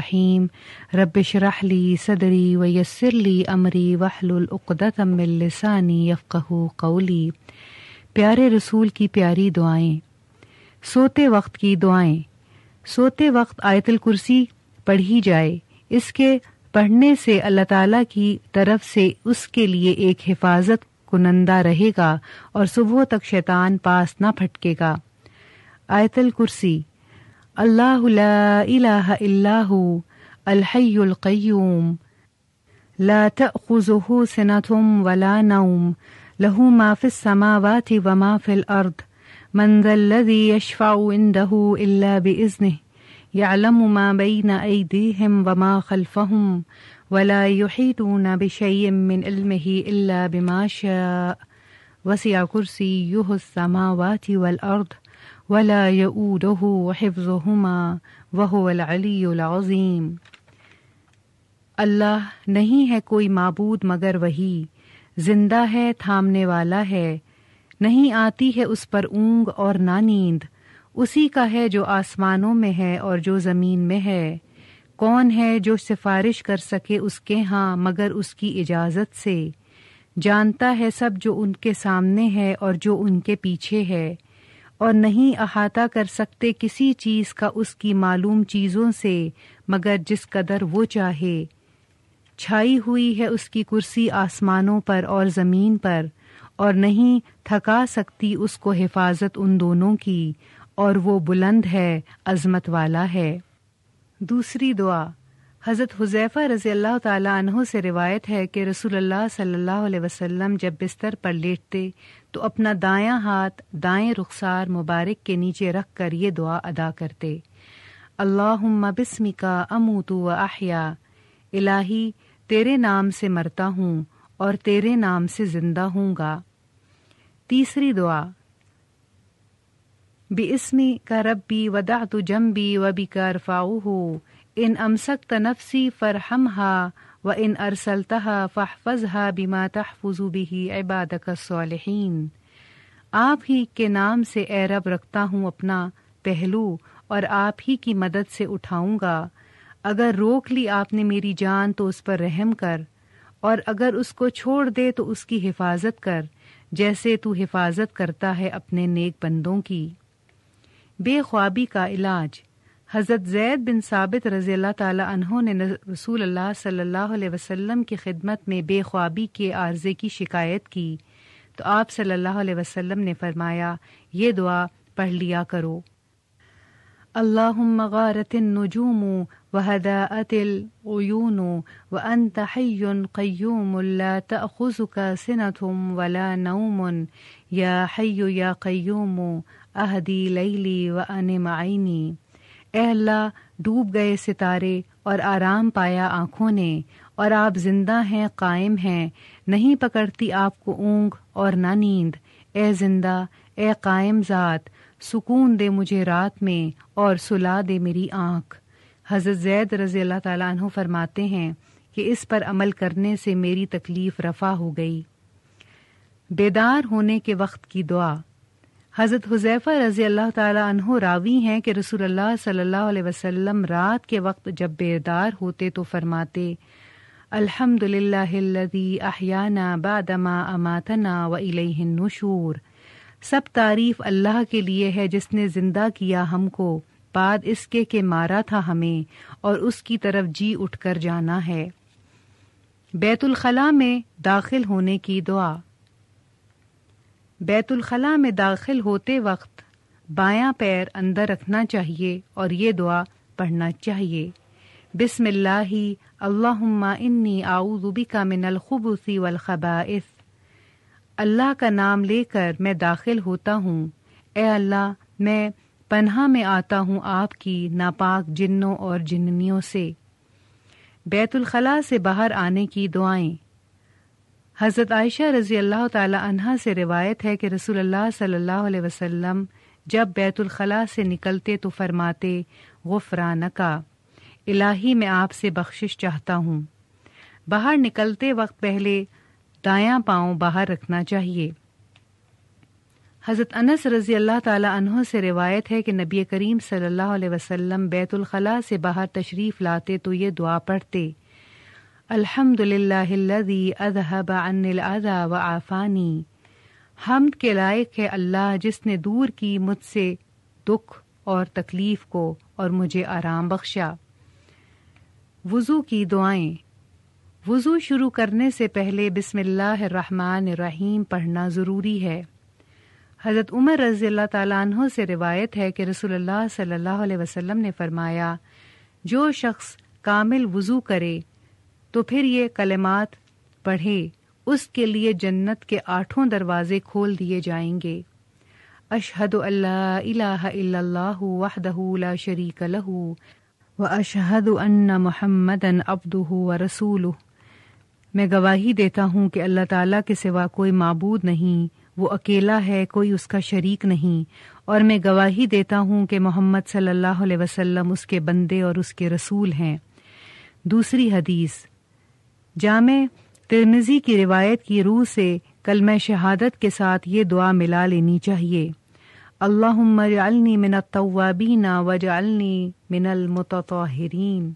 الرحیم رب اشرح لی صدری ویسر لی امری واحلل عقدۃ من لسانی یفقہوا قولی۔ پیارے رسول کی پیاری دعائیں۔ سوتے وقت کی دعائیں۔ سوتے وقت آیت الکرسی پڑھی جائے، اس کے پڑھنے سے اللہ تعالیٰ کی طرف سے اس کے لیے ایک حفاظت کنندہ رہے گا اور صبح تک شیطان پاس نہ پھٹکے گا۔ آیت الکرسی۔ اللہ لا الہ الا ہو الحی القیوم لا تأخذہ سنۃ ولا نوم لہ ما فی السماوات وما فی الارض من ذا الذی یشفع عندہ الا بإذنہ يعلم ما بين أيديهم وما خلفهم ولا يحيطون بشيء من علمه إلا بما شاء وسع كرسيه السماوات والأرض ولا يؤوده حفظهما وهو العلي العظيم۔ اللہ نہیں ہے کوئی معبود مگر وہی، زندہ ہے، تھامنے والا ہے، نہیں آتی ہے اس پر اونگ اور نہ نیند، اسی کا ہے جو آسمانوں میں ہے اور جو زمین میں ہے۔ کون ہے جو سفارش کر سکے اس کے ہاں مگر اس کی اجازت سے؟ جانتا ہے سب جو ان کے سامنے ہے اور جو ان کے پیچھے ہے، اور نہیں احاطہ کر سکتے کسی چیز کا اس کی معلوم چیزوں سے مگر جس قدر وہ چاہے۔ چھائی ہوئی ہے اس کی کرسی آسمانوں پر اور زمین پر، اور نہیں تھکا سکتی اس کو حفاظت ان دونوں کی، اور وہ بلند ہے، عظمت والا ہے۔ دوسری دعا۔ حضرت حذیفہ رضی اللہ تعالی عنہ سے روایت ہے کہ رسول اللہ صلی اللہ علیہ وسلم جب بستر پر لیٹتے تو اپنا دایاں ہاتھ دائیں رخسار مبارک کے نیچے رکھ کر یہ دعا ادا کرتے: اللہم بسمک اموت و احیا، الہی تیرے نام سے مرتا ہوں اور تیرے نام سے زندہ ہوں گا۔ تیسری دعا۔ بِاسْمِكَ ربی وضعت جنبی وبک ارفعہ ان امسکت نفسی فارحمها وان ارسلتها فاحفظها بما تحفظ به عبادک الصالحین۔ آپ ہی کے نام سے اے رب رکھتا ہوں اپنا پہلو اور آپ ہی کی مدد سے اٹھاؤں گا۔ اگر روک لی آپ نے میری جان تو اس پر رحم کر، اور اگر اس کو چھوڑ دے تو اس کی حفاظت کر، جیسے تو حفاظت کرتا ہے اپنے نیک بندوں کی۔ بے خوابی کا علاج۔ حضرت زید بن ثابت رضی اللہ تعالی عنہ نے رسول اللہ صلی اللہ علیہ وسلم کی خدمت میں بے خوابی کے عارضے کی شکایت کی تو آپ صلی اللہ علیہ وسلم نے فرمایا یہ دعا پڑھ لیا کرو: اللہم غارت النجوم وہدأت العیون وانت حی قیوم لا تأخذک سنۃ ولا نوم یا حی یا قیوم اہدی لیلی وانم عینی۔ اے اللہ، ڈوب گئے ستارے اور آرام پایا آنکھوں نے، اور آپ زندہ ہیں، قائم ہیں، نہیں پکڑتی آپ کو اونگ اور نہ نیند۔ اے زندہ، اے قائم ذات، سکون دے مجھے رات میں اور سلا دے میری آنکھ۔ حضرت زید رضی اللہ تعالیٰ عنہ فرماتے ہیں کہ اس پر عمل کرنے سے میری تکلیف رفع ہو گئی۔ بیدار ہونے کے وقت کی دعا۔ حضرت حذیفہ رضی اللہ تعالیٰ عنہ راوی ہیں کہ رسول اللہ صلی اللہ علیہ وسلم رات کے وقت جب بیدار ہوتے تو فرماتے: الحمد للہ الذی احیانا بعدما اماتنا والیہ النشور۔ سب تعریف اللہ کے لیے ہے جس نے زندہ کیا ہم کو بعد اس کے کہ مارا تھا ہمیں، اور اس کی طرف جی اٹھ کر جانا ہے۔ بیت الخلاء میں داخل ہونے کی دعا۔ بیت الخلاء میں داخل ہوتے وقت بایاں پیر اندر رکھنا چاہیے اور یہ دعا پڑھنا چاہیے: بسم اللہ اللہم انی اعوذ بک من الخبث والخبائث۔ اللہ کا نام لے کر میں داخل ہوتا ہوں، اے اللہ میں پناہ میں آتا ہوں آپ کی ناپاک جنوں اور جننیوں سے۔ بیت الخلاء سے باہر آنے کی دعائیں۔ حضرت عائشہ رضی اللہ تعالی عنہا سے روایت ہے کہ رسول اللہ صلی اللہ علیہ وسلم جب بیت الخلاء سے نکلتے تو فرماتے: غفرانکا، الہی میں آپ سے بخشش چاہتا ہوں۔ باہر نکلتے وقت پہلے دایاں پاؤں باہر رکھنا چاہیے۔ حضرت انس رضی اللہ تعالی عنہ سے روایت ہے کہ نبی کریم صلی اللہ علیہ وسلم بیت الخلاء سے باہر تشریف لاتے تو یہ دعا پڑھتے: الحمد للہ الذی اذہب عنی الاذی وعافانی. حمد کے لائق ہے اللہ جس نے دور کی مجھ سے دکھ اور تکلیف کو اور مجھے آرام بخشا. وضو کی دعائیں. وضو شروع کرنے سے پہلے بسم اللہ الرحمن الرحیم پڑھنا ضروری ہے. حضرت عمر رضی اللہ تعالیٰ عنہ سے روایت ہے کہ رسول اللہ صلی اللہ علیہ وسلم نے فرمایا: جو شخص کامل وضو کرے تو پھر یہ کلمات پڑھے، اس کے لیے جنت کے 8 دروازے کھول دیے جائیں گے: اشہد ان لا الہ الا اللہ وحدہ لا شریک لہ واشہد ان محمدا عبدہ ورسولہ. میں گواہی دیتا ہوں کہ اللہ تعالیٰ کے سوا کوئی معبود نہیں، وہ اکیلا ہے، کوئی اس کا شریک نہیں، اور میں گواہی دیتا ہوں کہ محمد صلی اللہ علیہ وسلم اس کے بندے اور اس کے رسول ہیں. دوسری حدیث جامع ترمذی کی روایت کی روح سے کلمہ شہادت کے ساتھ یہ دعا ملا لینی چاہیے: اللہم اجعلنی من التوابین واجعلنی من المتطہرین.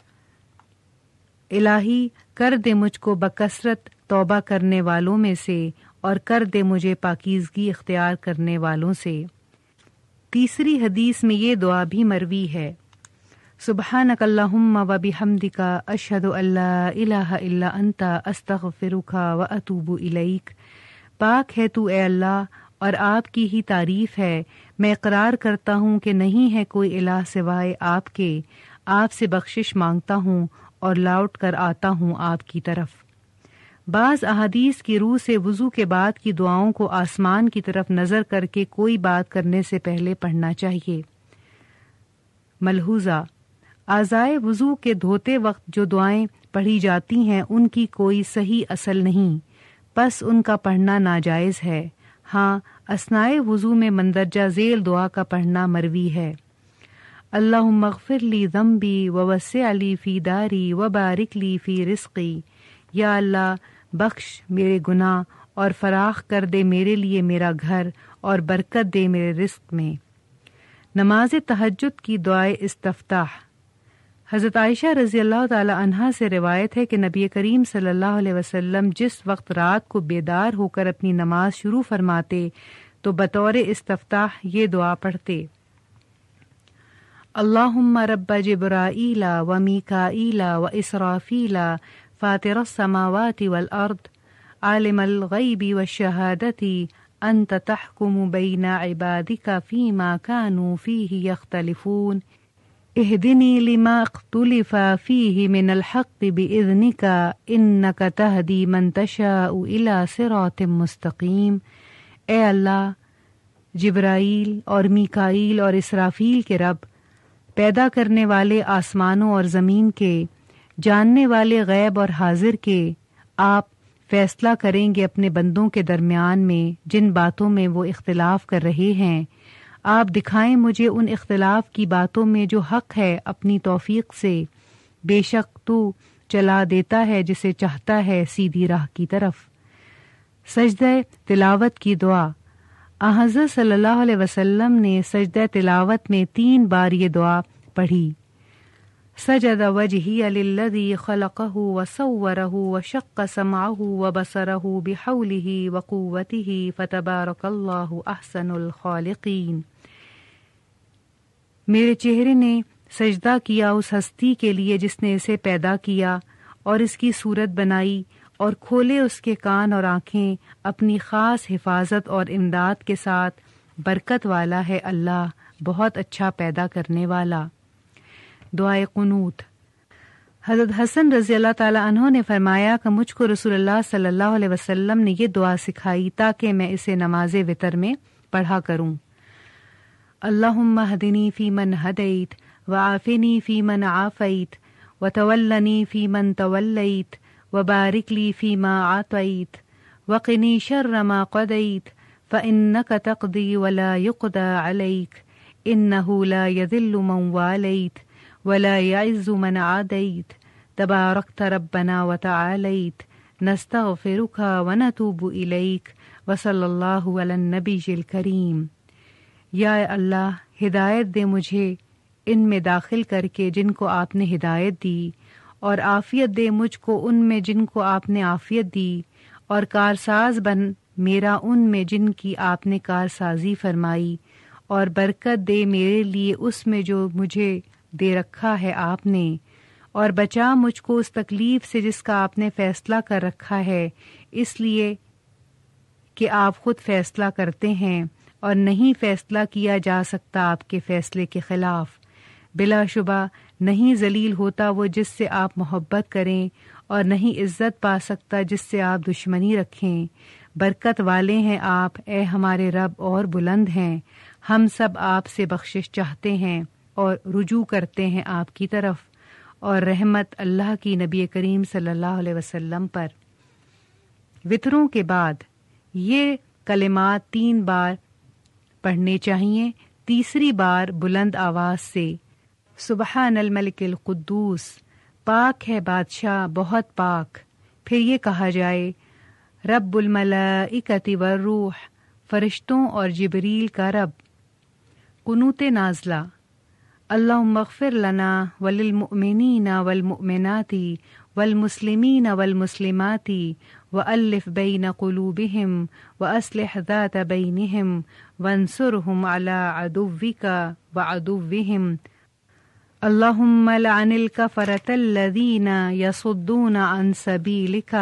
الہی کر دے مجھ کو بکثرت توبہ کرنے والوں میں سے اور کر دے مجھے پاکیزگی اختیار کرنے والوں سے. تیسری حدیث میں یہ دعا بھی مروی ہے: سبحانک اللہم و بحمدک اشہد ان لا الہ الا انت استغفرک و اتوب الیک. پاک ہے تو اے اللہ اور آپ کی ہی تعریف ہے، میں اقرار کرتا ہوں کہ نہیں ہے کوئی الہ سوائے آپ کے، آپ سے بخشش مانگتا ہوں اور لوٹ کر آتا ہوں آپ کی طرف. بعض احادیث کی روح سے وضو کے بعد کی دعاؤں کو آسمان کی طرف نظر کر کے کوئی بات کرنے سے پہلے پڑھنا چاہیے. ملحوظہ: اعضائے وضو کے دھوتے وقت جو دعائیں پڑھی جاتی ہیں ان کی کوئی صحیح اصل نہیں، پس ان کا پڑھنا ناجائز ہے. ہاں، اثناء وضو میں مندرجہ ذیل دعا کا پڑھنا مروی ہے: اللہم اغفر لی ذنبی ووسع لی فی داری وبارک لی فی رزقی. یا اللہ بخش میرے گناہ اور فراخ کر دے میرے لیے میرا گھر اور برکت دے میرے رزق میں. نماز تہجد کی دعائے استفتاح. حضرت عائشہ رضی اللہ تعالی عنہا سے روایت ہے کہ نبی کریم صلی اللہ علیہ وسلم جس وقت رات کو بیدار ہو کر اپنی نماز شروع فرماتے تو بطور استفتاح یہ دعا پڑھتے: اللہم رب جبرائیل و میکائیل و اسرافیل فاطر السماوات والارض عالم الغیب والشہادت انت تحکم بین عبادک فیما کانوا فیہ یختلفون اہدنی لما اختلف فیہ من الحق باذنک انک تہدی من تشاء الی صراط مستقیم. اے اللہ، جبرائیل اور میکائیل اور اسرافیل کے رب، پیدا کرنے والے آسمانوں اور زمین کے، جاننے والے غیب اور حاضر کے، آپ فیصلہ کریں گے اپنے بندوں کے درمیان میں جن باتوں میں وہ اختلاف کر رہے ہیں. آپ دکھائیں مجھے ان اختلاف کی باتوں میں جو حق ہے اپنی توفیق سے، بے شک تو چلا دیتا ہے جسے چاہتا ہے سیدھی راہ کی طرف. سجدہ تلاوت کی دعا. حضرت صلی اللہ علیہ وسلم نے سجدہ تلاوت میں 3 بار یہ دعا پڑھی: سجد وجہی للذی خلقہ وصورہ وشق سمعہ وبصرہ بحولہ وقوتہ فتبارک اللہ احسن الخالقین. میرے چہرے نے سجدہ کیا اس ہستی کے لیے جس نے اسے پیدا کیا اور اس کی صورت بنائی، اور کھولے اس کے کان اور آنکھیں اپنی خاص حفاظت اور امداد کے ساتھ. برکت والا ہے اللہ، بہت اچھا پیدا کرنے والا. دعائے قنوت. حضرت حسن رضی اللہ تعالی عنہ نے فرمایا کہ مجھ کو رسول اللہ صلی اللہ علیہ وسلم نے یہ دعا سکھائی تاکہ میں اسے نماز وتر میں پڑھا کروں: اللہم اہدنی فیمن ہدیت وعافنی فیمن عافیت وتولنی فیمن تولیت وبارک لی فیما اعطیت وقنی شر ما قضیت فانک تقضی ولا یقضی علیک انہ لا یذل من والیت ولا يعز من عادیت تبارکت ربنا وتعالیت نستغفرک ونتوب الیک وصلی اللہ علی النبی الکریم۔ یا اللہ ہدایت دے مجھے ان میں داخل کر کے جن کو آپ نے ہدایت دی، اور عافیت دے مجھ کو ان میں جن کو آپ نے عافیت دی، اور کارساز بن میرا ان میں جن کی آپ نے کارسازی فرمائی، اور برکت دے میرے لیے اس میں جو مجھے دے رکھا ہے آپ نے، اور بچا مجھ کو اس تکلیف سے جس کا آپ نے فیصلہ کر رکھا ہے، اس لیے کہ آپ خود فیصلہ کرتے ہیں اور نہیں فیصلہ کیا جا سکتا آپ کے فیصلے کے خلاف۔ بلا شبہ نہیں ذلیل ہوتا وہ جس سے آپ محبت کریں، اور نہیں عزت پا سکتا جس سے آپ دشمنی رکھیں۔ برکت والے ہیں آپ اے ہمارے رب اور بلند ہیں، ہم سب آپ سے بخشش چاہتے ہیں اور رجوع کرتے ہیں آپ کی طرف، اور رحمت اللہ کی نبی کریم صلی اللہ علیہ وسلم پر۔ وطروں کے بعد یہ کلمات 3 بار پڑھنے چاہیے، تیسری بار بلند آواز سے، سبحان الملک القدوس، پاک ہے بادشاہ بہت پاک۔ پھر یہ کہا جائے رب الملائکۃ والروح، فرشتوں اور جبریل کا رب۔ قنوت نازلہ، اللہم اغفر لنا وللمؤمنین والمؤمنات والمسلمین والمسلمات وألف بین قلوبہم وأصلح ذات بینہم وانصرہم علی عدوک وعدوہم، اللہم لعن الکفرۃ الذین یصدون عن سبیلک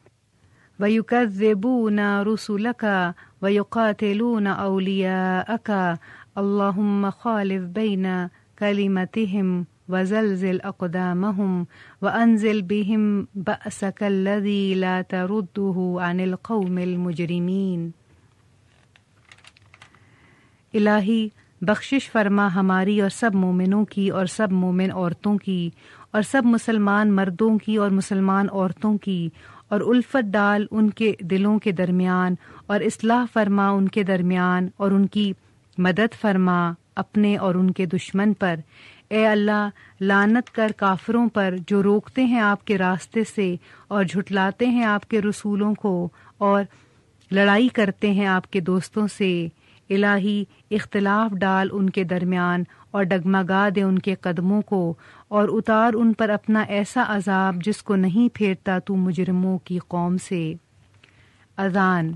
ویکذبون رسلک ویقاتلون اولیاءک، اللہم خالف بین کلمتہم وزلزل اقدامہم وانزل بہم بأسک الذی لا تردہ عن القوم المجرمین۔ الہی بخشش فرما ہماری اور سب مومنوں کی اور سب مومن عورتوں کی اور سب مسلمان مردوں کی اور مسلمان عورتوں کی، اور الفت ڈال ان کے دلوں کے درمیان، اور اصلاح فرما ان کے درمیان، اور ان کی مدد فرما اپنے اور ان کے دشمن پر۔ اے اللہ لعنت کر کافروں پر جو روکتے ہیں آپ کے راستے سے اور جھٹلاتے ہیں آپ کے رسولوں کو اور لڑائی کرتے ہیں آپ کے دوستوں سے۔ الہی اختلاف ڈال ان کے درمیان اور ڈگمگا دے ان کے قدموں کو، اور اتار ان پر اپنا ایسا عذاب جس کو نہیں پھیرتا تو مجرموں کی قوم سے۔ اذان،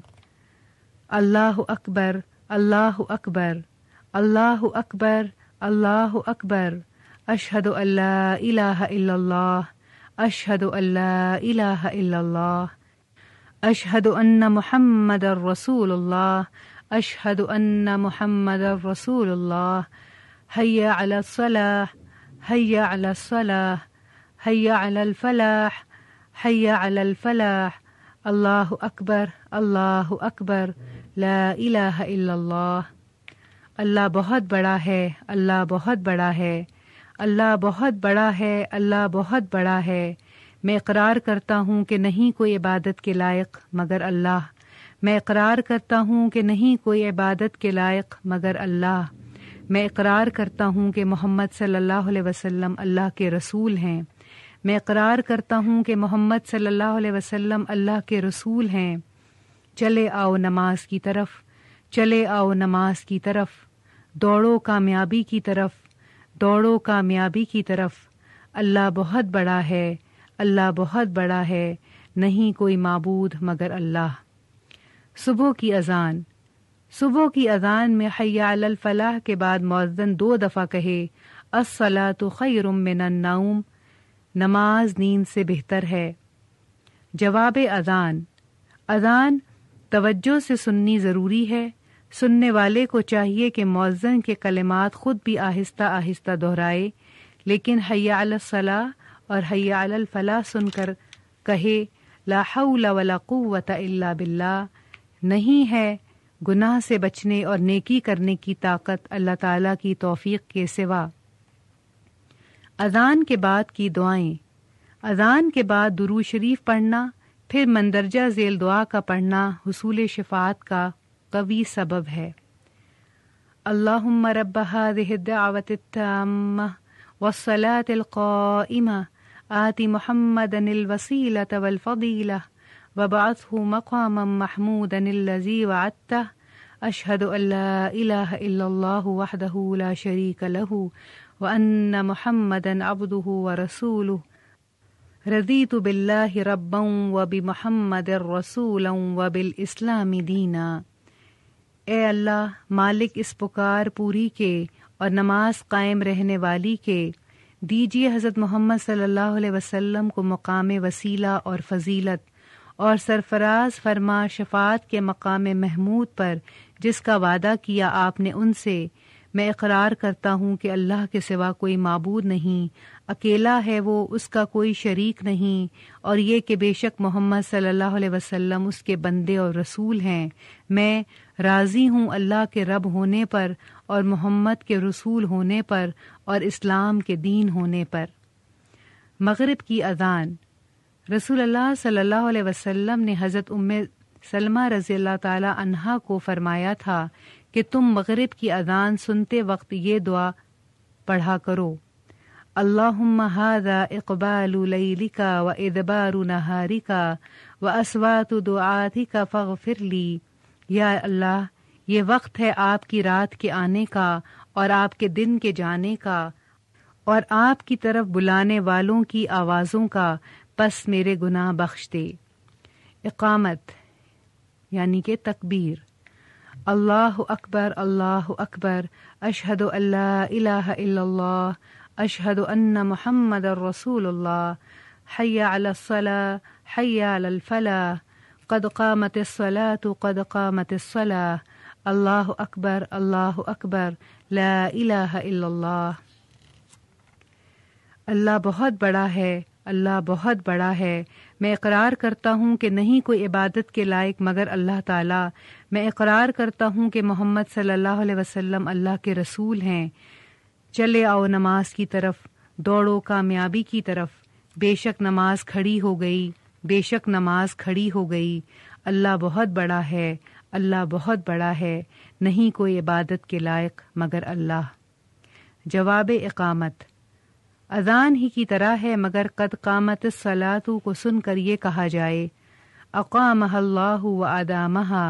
اللہ اکبر اللہ اکبر اللہ اکبر اللہ اکبر، اشہد ان لا الہ الا اللہ اشہد ان لا الہ الا اللہ، اشہد ان محمد رسول اللہ اشہد ان محمد رسول اللہ، حی علی الصلاۃ حی علی الصلاۃ حی علی الفلاح حی علی الفلاح، اللہ اکبر اللہ اکبر، لا الہ الا اللہ۔ اللہ بہت بڑا ہے، اللہ بہت بڑا ہے، اللہ بہت بڑا ہے، اللہ بہت بڑا ہے۔ میں اقرار کرتا ہوں کہ نہیں کوئی عبادت کے لائق مگر اللہ، میں اقرار کرتا ہوں کہ نہیں کوئی عبادت کے لائق مگر اللہ، میں اقرار کرتا ہوں کہ محمد صلی اللہ علیہ وسلم اللہ کے رسول ہیں، میں اقرار کرتا ہوں کہ محمد صلی اللہ علیہ وسلم اللہ کے رسول ہیں۔ چلے آؤ نماز کی طرف، چلے آؤ نماز کی طرف، دوڑو کامیابی کی طرف، دوڑو کامیابی کی طرف۔ اللہ بہت بڑا ہے، اللہ بہت بڑا ہے، نہیں کوئی معبود مگر اللہ۔ صبح کی اذان، صبح کی اذان میں حی علی الفلاح کے بعد مؤذن 2 دفعہ کہے الصلاۃ خیر من النوم، نماز نیند سے بہتر ہے۔ جواب اذان، اذان توجہ سے سننی ضروری ہے۔ سننے والے کو چاہیے کہ مؤذن کے کلمات خود بھی آہستہ آہستہ دہرائے، لیکن حی علی الصلاۃ اور حی علی الفلاح سن کر کہے لا حول ولا قوۃ الا باللہ، نہیں ہے گناہ سے بچنے اور نیکی کرنے کی طاقت اللہ تعالیٰ کی توفیق کے سوا۔ اذان کے بعد کی دعائیں، اذان کے بعد درود شریف پڑھنا، پھر مندرجہ ذیل دعا کا پڑھنا حصول شفاعت کا قوی سبب ہے۔ اللہم رب هذه الدعوة التامة والصلاة القائمة آت محمدا الوسیلة والفضیلة وابعثه مقاما محمودا الذي وعدته أشهد أن لا إله إلا الله وحده لا شريك له وأن محمدا عبده ورسوله رضيت بالله ربا وبمحمد رسولا وبالإسلام دينا۔ اے اللہ مالک اس پکار پوری کے اور نماز قائم رہنے والی کے، دیجیے حضرت محمد صلی اللہ علیہ وسلم کو مقام وسیلہ اور فضیلت اور سرفراز فرما شفاعت کے مقام محمود پر جس کا وعدہ کیا آپ نے ان سے۔ میں اقرار کرتا ہوں کہ اللہ کے سوا کوئی معبود نہیں، اکیلا ہے وہ، اس کا کوئی شریک نہیں، اور یہ کہ بے شک محمد صلی اللہ علیہ وسلم اس کے بندے اور رسول ہیں۔ میں راضی ہوں اللہ کے رب ہونے پر اور محمد کے رسول ہونے پر اور اسلام کے دین ہونے پر۔ مغرب کی اذان۔ رسول اللہ صلی اللہ علیہ وسلم نے حضرت ام سلمہ رضی اللہ تعالی عنہا کو فرمایا تھا کہ تم مغرب کی اذان سنتے وقت یہ دعا پڑھا کرو: اللہم ھذا اقبال لیلک و ادبار نہارک و اصوات دعاتک فاغفر لی۔ یا اللہ، یہ وقت ہے آپ کی رات کے آنے کا اور آپ کے دن کے جانے کا اور آپ کی طرف بلانے والوں کی آوازوں کا، پس میرے گناہ بخش دے۔ اقامت یعنی کہ تکبیر۔ اللہ اکبر اللہ اکبر، اشہد ان لا الہ الا اللہ، اشہد ان محمد رسول اللہ، حی علی الصلاة حی علی الفلاح، قد قامت الصلاة قد قامت الصلاة، اللہ اکبر لا الہ الا اللہ۔ اللہ بہت بڑا ہے، اللہ بہت بڑا ہے۔ میں اقرار کرتا ہوں کہ نہیں کوئی عبادت کے لائق مگر اللہ تعالیٰ۔ میں اقرار کرتا ہوں کہ محمد صلی اللہ علیہ وسلم اللہ کے رسول ہیں۔ چلے آؤ نماز کی طرف، دوڑو کامیابی کی طرف۔ بے شک نماز کھڑی ہو گئی، بے شک نماز کھڑی ہو گئی۔ اللہ بہت بڑا ہے، اللہ بہت بڑا ہے، نہیں کوئی عبادت کے لائق مگر اللہ۔ جواب اقامت۔ اذان ہی کی طرح ہے مگر قد قامت الصلاۃ کو سن کر یہ کہا جائے اقامہ اللہ و ادامہا،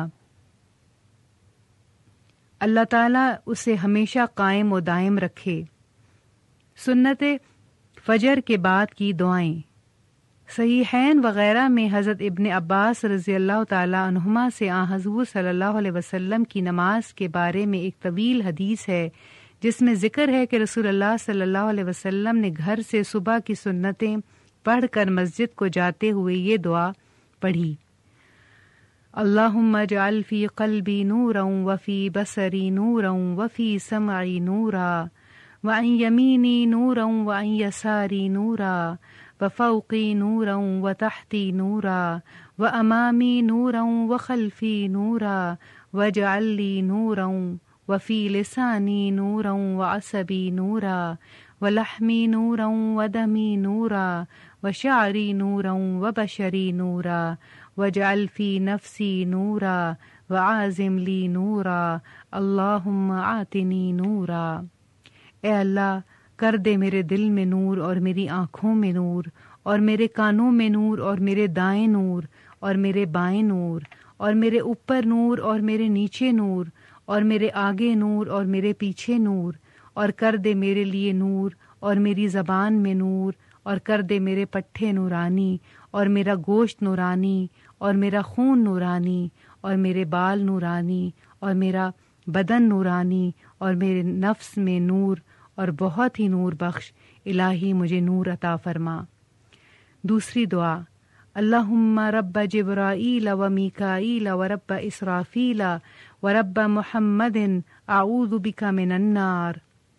اللہ تعالیٰ اسے ہمیشہ قائم و دائم رکھے۔ سنت فجر کے بعد کی دعائیں۔ صحیحین وغیرہ میں حضرت ابن عباس رضی اللہ تعالیٰ عنہما سے حضور صلی اللہ علیہ وسلم کی نماز کے بارے میں ایک طویل حدیث ہے جس میں ذکر ہے کہ رسول اللہ صلی اللہ علیہ وسلم نے گھر سے صبح کی سنتیں پڑھ کر مسجد کو جاتے ہوئے یہ دعا پڑھی: اللہم اجعل فی قلبی نورا وفی بصری نورا وفی سمعی نورا وعن یمینی نورا وعن یساری نورا وفوقی نورا وتحتی نورا وامامی نورا وخلفی نورا واجعل لی نورا وفی لسانی نورا وعصبی نورا ولحمی نورا ودمی نورا وشعری نورا وبشری نورا واجعل فی نفسی نورا وعازم لی نورا اللہم آتنی نورا۔ اے اللہ، کر دے میرے دل میں نور اور میری آنکھوں میں نور اور میرے کانوں میں نور اور میرے دائیں نور اور میرے بائیں نور اور میرے اوپر نور اور میرے نیچے نور اور میرے آگے نور اور میرے پیچھے نور، اور کر دے میرے لیے نور اور میری زبان میں نور، اور کر دے میرے پٹھے نورانی اور میرا گوشت نورانی اور میرا خون نورانی اور میرے بال نورانی اور میرا بدن نورانی اور میرے نفس میں نور اور بہت ہی نور بخش۔ الہی مجھے نور عطا فرما۔ دوسری دعا: اللہم رب جبرائیل و میکائیل و رب اسرافیل و رب محمد اعوذ بک من النار۔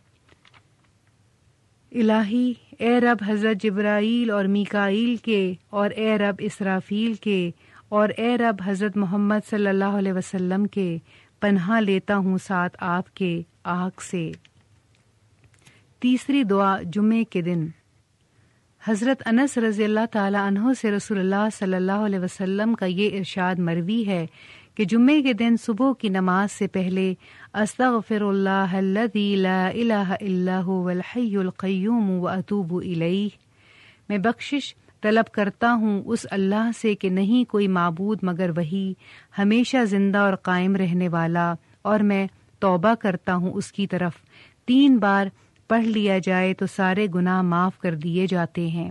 الہی، اے رب حضرت جبرائیل اور میکائیل کے، اور اے رب اسرافیل کے، اور اے رب حضرت محمد صلی اللہ علیہ وسلم کے، پناہ لیتا ہوں ساتھ آپ کے آگ سے۔ تیسری دعا جمعے کے دن۔ حضرت انس رضی اللہ تعالی عنہ سے رسول اللہ صلی اللہ علیہ وسلم کا یہ ارشاد مروی ہے کہ جمعے کے دن صبح کی نماز سے پہلے استغفر اللہ الذی لا الہ الا هو الحی القیوم واتوب الیہ، میں بخشش طلب کرتا ہوں اس اللہ سے کہ نہیں کوئی معبود مگر وہی، ہمیشہ زندہ اور قائم رہنے والا، اور میں توبہ کرتا ہوں اس کی طرف۔ 3 بار پڑھ لیا جائے تو سارے گناہ معاف کر دیے جاتے ہیں۔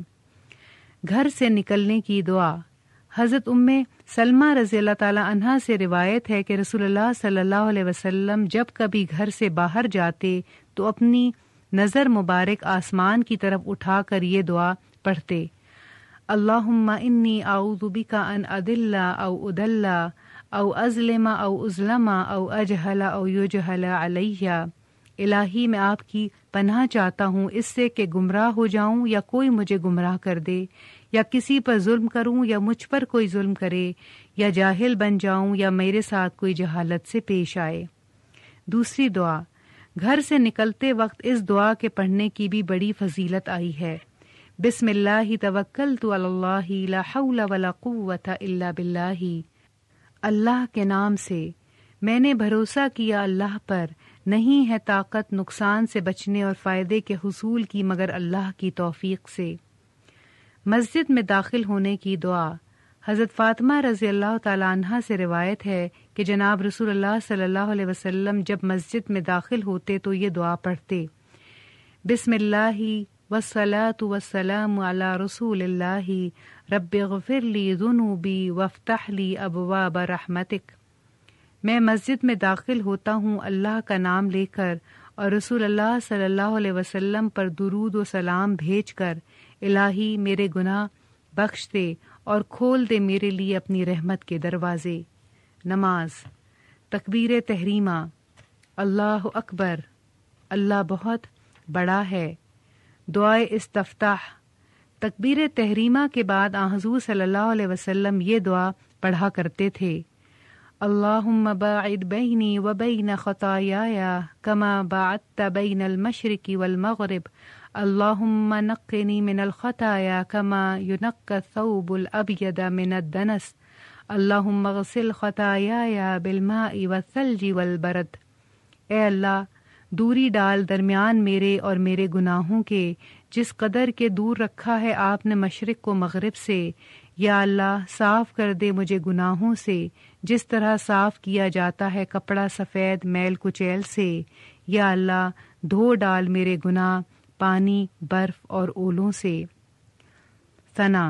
گھر سے نکلنے کی دعا۔ حضرت سلمہ رضی اللہ تعالی عنہا سے روایت ہے کہ رسول اللہ صلی اللہ علیہ وسلم جب کبھی گھر سے باہر جاتے تو اپنی نظر مبارک آسمان کی طرف اٹھا کر یہ دعا پڑھتے: اللہم انی اعوذ بک ان اضل او اضل او اظلم او اظلم او اجہل او یجہل علی۔ الہی میں آپ کی پناہ چاہتا ہوں اس سے کہ گمراہ ہو جاؤں یا کوئی مجھے گمراہ کر دے، یا کسی پر ظلم کروں یا مجھ پر کوئی ظلم کرے، یا جاہل بن جاؤں یا میرے ساتھ کوئی جہالت سے پیش آئے۔ دوسری دعا۔ گھر سے نکلتے وقت اس دعا کے پڑھنے کی بھی بڑی فضیلت آئی ہے: بسم اللہ توکلت علی اللہ لا حول ولا قوت الا باللہ۔ اللہ کے نام سے میں نے بھروسہ کیا اللہ پر، نہیں ہے طاقت نقصان سے بچنے اور فائدے کے حصول کی مگر اللہ کی توفیق سے۔ مسجد میں داخل ہونے کی دعا۔ حضرت فاطمہ رضی اللہ تعالی عنہا سے روایت ہے کہ جناب رسول اللہ صلی اللہ علیہ وسلم جب مسجد میں داخل ہوتے تو یہ دعا پڑھتے: بسم اللہ والصلاة والسلام علی رسول اللہ رب اغفر لی ذنوبی وافتح لی ابواب رحمتک۔ میں مسجد میں داخل ہوتا ہوں اللہ کا نام لے کر اور رسول اللہ صلی اللہ علیہ وسلم پر درود و سلام بھیج کر، الہی میرے گناہ بخش دے اور کھول دے میرے لیے اپنی رحمت کے دروازے۔ نماز۔ تکبیر تحریمہ: اللہ اکبر، اللہ بہت بڑا ہے۔ دعائے استفتاح۔ تکبیر تحریمہ کے بعد آن حضور صلی اللہ علیہ وسلم یہ دعا پڑھا کرتے تھے: اللہم باعد بینی و بین خطایای کما باعدت بین المشرق والمغرب، اللہم نقنی من الخطایا کما ینقی الثوب الابید من الدنس، اللہم اغسل خطایای بالماء والثلج والبرد۔ اے اللہ، دوری ڈال درمیان میرے اور میرے گناہوں کے، جس قدر کے دور رکھا ہے آپ نے مشرق کو مغرب سے۔ یا اللہ، صاف کر دے مجھے گناہوں سے جس طرح صاف کیا جاتا ہے کپڑا سفید میل کچیل سے۔ یا اللہ، دھو ڈال میرے گناہ پانی، برف اور اولوں سے۔ ثنا۔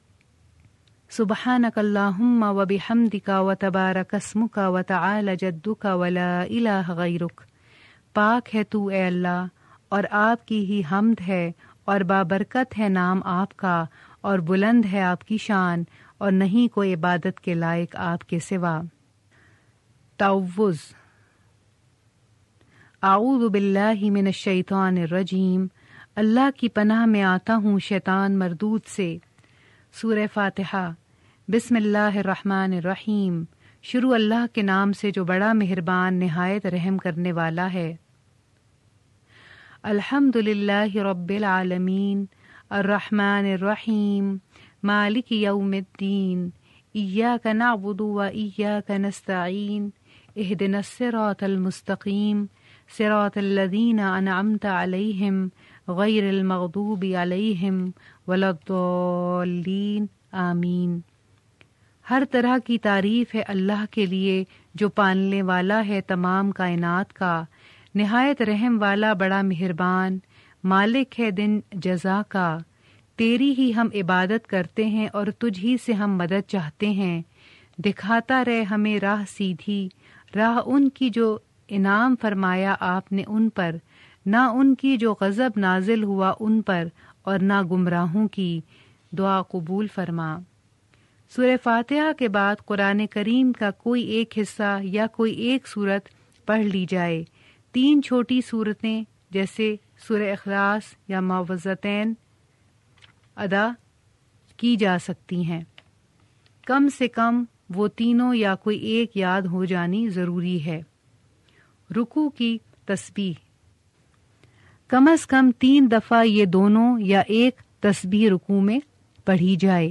سبحانک اللہم و بحمدک و تبارک اسمک و تعالی جدک و لا الہ غیرک۔ پاک ہے تو اے اللہ، اور آپ کی ہی حمد ہے، اور بابرکت ہے نام آپ کا، اور بلند ہے آپ کی شان، اور نہیں کوئی عبادت کے لائق آپ کے سوا۔ تعوذ۔ اعوذ باللہ من الشیطان الرجیم۔ اللہ کی پناہ میں آتا ہوں شیطان مردود سے۔ سورہ فاتحہ۔ بسم اللہ الرحمن الرحیم۔ شروع اللہ کے نام سے جو بڑا مہربان نہایت رحم کرنے والا ہے۔ الحمد للہ رب العالمین، الرحمن الرحیم، مالک یوم الدین، ایاک نعبد و ایاک نستعین، اہدنا الصراط المستقیم، صراط الذین انعمت علیہم غیر المغضوب علیہم ولا الضالین، آمین۔ ہر طرح کی تعریف ہے اللہ کے لیے جو پالنے والا ہے تمام کائنات کا، نہایت رحم والا، بڑا مہربان، مالک ہے دن جزا کا۔ تیری ہی ہم عبادت کرتے ہیں اور تجھ ہی سے ہم مدد چاہتے ہیں۔ دکھاتا رہے ہمیں راہ سیدھی، راہ ان کی جو انعام فرمایا آپ نے ان پر، نہ ان کی جو غضب نازل ہوا ان پر، اور نہ گمراہوں کی۔ دعا قبول فرما۔ سورہ فاتحہ کے بعد قرآن کریم کا کوئی ایک حصہ یا کوئی ایک سورت پڑھ لی جائے۔ 3 چھوٹی سورتیں جیسے سورہ اخلاص یا معوذتین ادا کی جا سکتی ہیں۔ کم سے کم وہ تینوں یا کوئی ایک یاد ہو جانی ضروری ہے۔ رکوع کی تسبیح۔ کم از کم 3 دفعہ یہ دونوں یا ایک تسبیح رکوع میں پڑھی جائے۔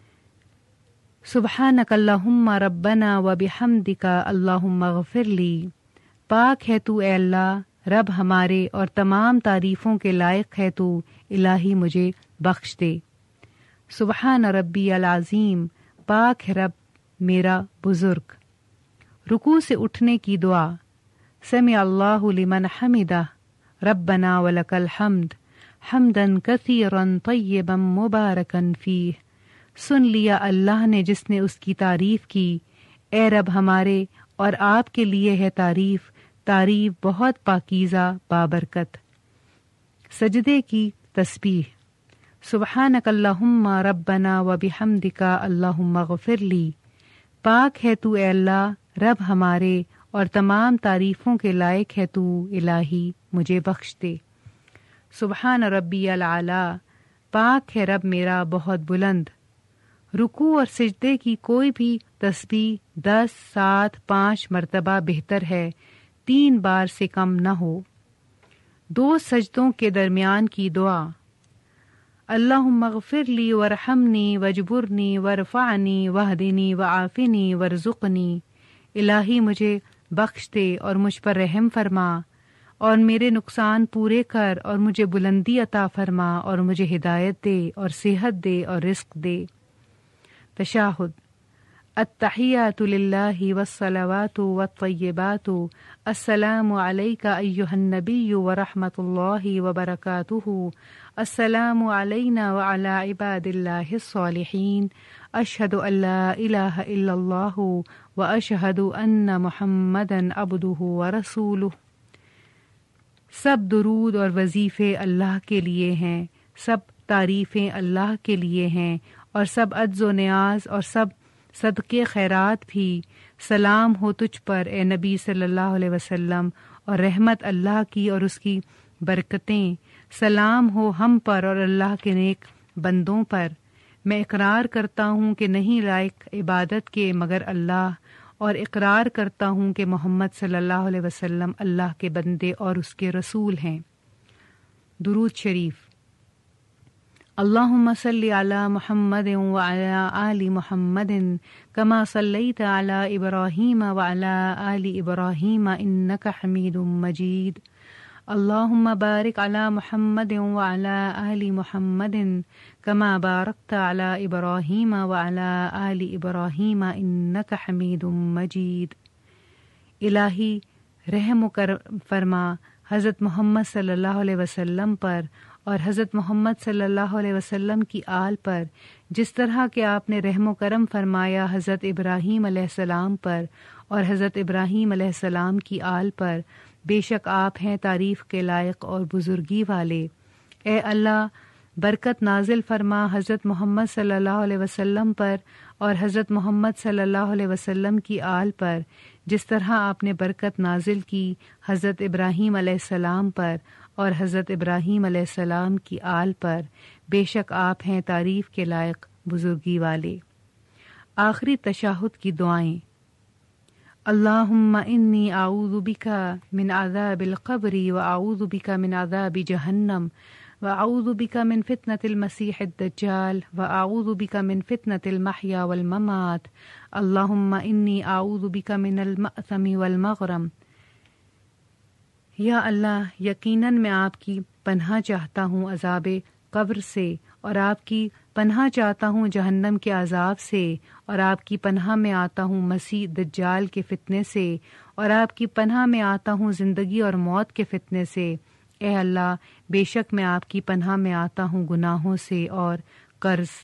سبحانک اللہم ربنا و بحمدک اللہم اغفر لی۔ پاک ہے تو اے اللہ، رب ہمارے، اور تمام تعریفوں کے لائق ہے تو، الہی مجھے بخش دے۔ سبحان ربی العظیم، پاک ہے رب میرا بزرگ۔ رکوع سے اٹھنے کی دعا، سمع اللہ لمن حمدہ ربنا ولک الحمد حمدا کثیرا طیبا مبارکا فیہ۔ سن لیا اللہ نے جس نے اس کی تعریف کی، اے رب ہمارے اور آپ کے لیے ہے تعریف، تعریف بہت پاکیزہ بابرکت۔ سجدے کی تسبیح، سبحانک اللہم ربنا وبحمدک اللہم اغفر لی۔ پاک ہے تو اے اللہ رب ہمارے اور تمام تعریفوں کے لائق ہے تو الہی، مجھے بخش دے۔ سبحان ربی العلی، پاک ہے رب میرا بہت بلند۔ رکوع اور سجدے کی کوئی بھی تسبیح 10، 7، 5 مرتبہ بہتر ہے، 3 بار سے کم نہ ہو۔ 2 سجدوں کے درمیان کی دعا، اللہم اغفر لی ورحمنی وجبرنی ورفعنی وہدنی وعافنی ورزقنی۔ الہی مجھے بخش دے اور مجھ پر رحم فرما اور میرے نقصان پورے کر اور مجھے بلندی عطا فرما اور مجھے ہدایت دے اور صحت دے اور رزق دے۔ تشہد، التحیات للہ والصلوات والطیبات، السلام علیک ایہا النبی ورحمۃ اللہ وبرکاتہ، السلام علینا وعلی عباد اللہ الصالحین، اشہد ان لا الہ الا اللہ واشہد ان محمدا عبدہ ورسولہ۔ سب درود اور وظیفے اللہ کے لیے ہیں، سب تعریفیں اللہ کے لیے ہیں، اور سب عجز و نیاز اور سب صدقے خیرات بھی سلام ہو تجھ پر اے نبی صلی اللہ علیہ وسلم، اور رحمت اللہ کی اور اس کی برکتیں سلام ہو ہم پر اور اللہ کے نیک بندوں پر۔ میں اقرار کرتا ہوں کہ نہیں لائق عبادت کے مگر اللہ، اور اقرار کرتا ہوں کہ محمد صلی اللہ علیہ وسلم اللہ کے بندے اور اس کے رسول ہیں۔ درود شریف، اللہم صلی علی محمد وعلی آل محمد کما صلیت علی ابراہیم وعلی آل ابراہیم انک حمید مجید۔ اللہم بارک علی محمد وعلی آل محمد کما بارکت علی ابراہیم وعلی آل ابراہیم انک حمید مجید۔ الہی رحم و کرم فرما حضرت محمد صلی اللہ علیہ وسلم پر اور حضرت محمد صلی اللہ علیہ وسلم کی آل پر، جس طرح کہ آپ نے رحم و کرم فرمایا حضرت ابراہیم علیہ السلام پر اور حضرت ابراہیم علیہ السلام کی آل پر۔ بے شک آپ ہیں تعریف کے لائق اور بزرگی والے۔ اے اللہ، برکت نازل فرما حضرت محمد صلی اللہ علیہ وسلم پر اور حضرت محمد صلی اللہ علیہ وسلم کی آل پر، جس طرح آپ نے برکت نازل کی حضرت ابراہیم علیہ السلام پر اور حضرت ابراہیم علیہ السلام کی آل پر۔ بے شک آپ ہیں تعریف کے لائق بزرگی والے۔ آخری تشہد کی دعائیں، اللہم انی اعوذ بک من عذاب القبر واعوذ بک من عذاب جہنم واعوذ بک من فتنة المسیح الدجال واعوذ بک من فتنة المحیا والممات، اللہم انی اعوذ بک من المأثم والمغرم۔ یا اللہ، یقیناً میں آپ کی پناہ چاہتا ہوں عذاب قبر سے، اور آپ کی پناہ چاہتا ہوں جہنم کے عذاب سے، اور آپ کی پناہ میں آتا ہوں مسیح دجال کے فتنے سے، اور آپ کی پناہ میں آتا ہوں زندگی اور موت کے فتنے سے۔ اے اللہ، بے شک میں آپ کی پناہ میں آتا ہوں گناہوں سے اور قرض